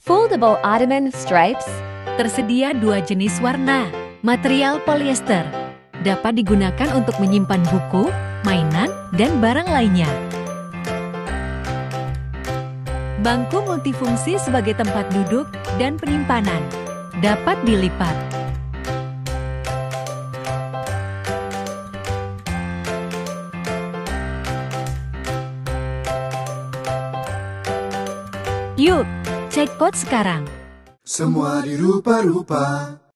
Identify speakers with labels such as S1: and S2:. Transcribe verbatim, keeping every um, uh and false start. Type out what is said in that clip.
S1: Foldable ottoman stripes.
S2: Tersedia dua jenis warna. Material polyester. Dapat digunakan untuk menyimpan buku, mainan, dan barang lainnya. Bangku multifungsi sebagai tempat duduk dan penyimpanan. Dapat dilipat. Yuk, cek pot sekarang.
S3: Semua dirupa-rupa.